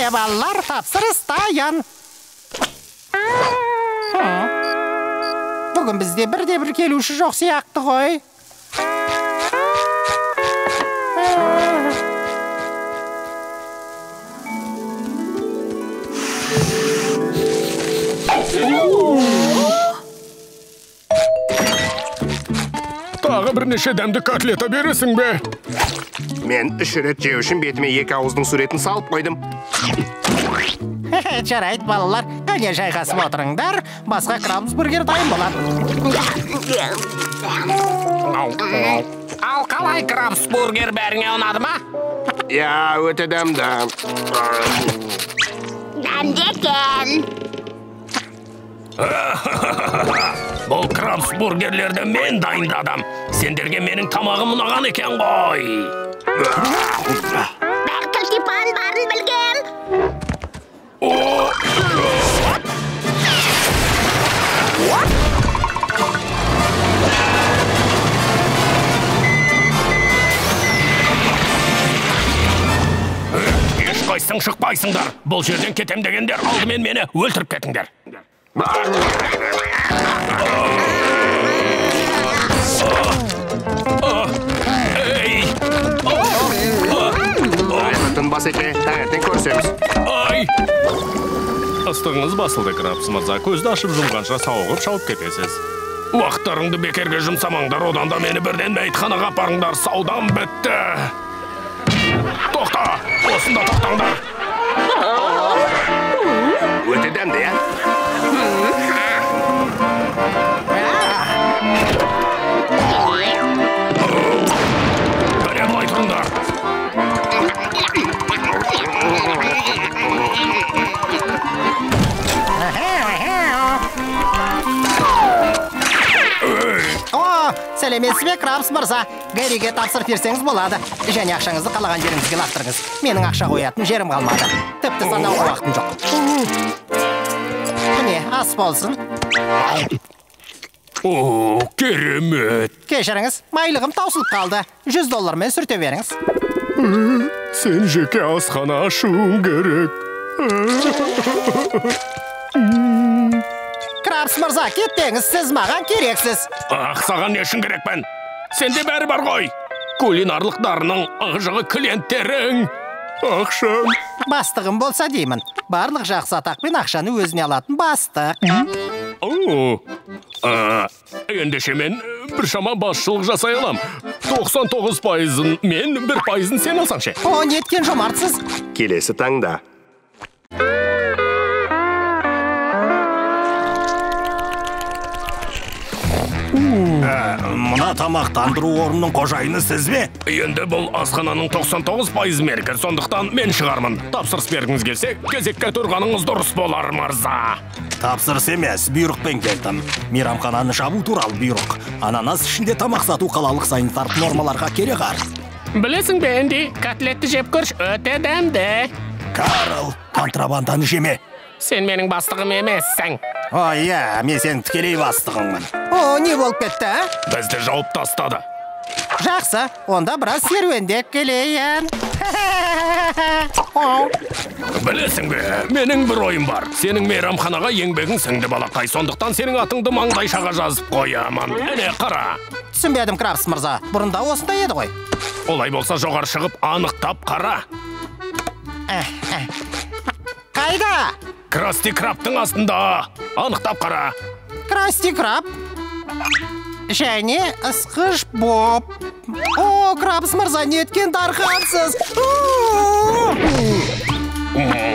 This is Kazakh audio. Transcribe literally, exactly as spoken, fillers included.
Ендеше балалар, тапсырыс дайын. Бүгін бізде бірде-бір келуші жоқ сияқты ғой. Тағы бірнеше дәмді котлета бересің бе? Мен үш рет жеу үшін бетіме екі ауыздың суретін салып қойдым. Жарайды, балалар, қане жайғасып отырыңдар, басқа крабсбургер дайын болады. Ал қалай крабсбургер бәріңе ұнады ма? Я, өте дәмді. Дәмді екен. Бұл крабсбургерлерді мен дайындадым. Сендерге менің тамағым ұнаған екен ғой. Бәлкіл типан барын білген. Ешқайсың шықпайсыңдар. Бұл жерден кетем дегендер алдымен мені өлтіріп кетіңдер. Аймақтың бас еке, таңертең көрсеміз. Ай! Ыстығыңыз басылды, Крабс мырза. Көзді ашып жұмғанша сауығып шауып кетесіз. Уақыттарыңды бекерге жұмсамаңдар, одан да мені бірден мәйітханаға апарыңдар, саудам бітті. Тоқта, осында тоқтаңдар. Өте дәмді, я? Бәрі бұлай тұрыңдар. О, сәлеметсіз бе, Крабс мырза. Гэриге тапсыр берсеңіз болады. Және ақшаңызды қалаған жеріңізге лақтырыңыз. Менің ақша қоятын жерім қалмады. Тіпті санауға уақытым жоқ. Міне, ас болсын. О, керемет. Кешіріңіз, майлығым таусылып қалды. жүз доллармен сүрте беріңіз. Сен жеке асхана ашуың керек. Крабс мырза, кетпеңіз, сіз маған керексіз. Ақ, саған не үшін керекпін? Сенде бәрі бар ғой. Кулинарлық дарының ағжығы клиенттерің. Ақшам. Бастығым болса деймін. Барлық жақсы атақпен ақшаны өзіне алатын бастық. О, ендеше мен бір шама басшылық жасай алам. тоқсан тоғыз пайызын мен, бір пайызын сен алсаңшы. О, неткен жомартсыз. Келесі таңда. Мұна тамақтандыру орнының қожайыны сіз бе? Енді бұл асхананың тоқсан тоғыз пайыз меркі, сондықтан мен шығармын. Тапсырыс бергіңіз келсе, кезекке тұрғаныңыз дұрыс болар, мырза. Тапсырыс емес, бұйрықпен келдім. Мейрамхананы жабу туралы бұйрық. Ананас ішінде тамақ сату қалалық санитарлық нормаларға кереғар. Білесің бе, Энди, котлетті жеп көрш, өте дәмді. Карл, контрабанданы жеме. Сен менің бастығым емессің. О, иә, мен сен тікелей бастығыңмын. О, не болып кетті, ә? Бізді жауып тастады. Жақсы, онда біраз серуендеп келейін. Білесің бе, менің бір ойым бар. Сенің мейрамханаға еңбегің сіңді, балақай. Сондықтан сенің атыңды маңдайшаға жазып қоямын. Әне, қара. Түсінбедім, Крабс мырза. Бұрында осында еді ғой. Олай болса жоғар шығып анықтап қара. Қайда? Красти Крабтың астында. Анықтап қара. Красти Краб. Және ысқыш Боб. О, Крабс мырза, неткен дархансыз.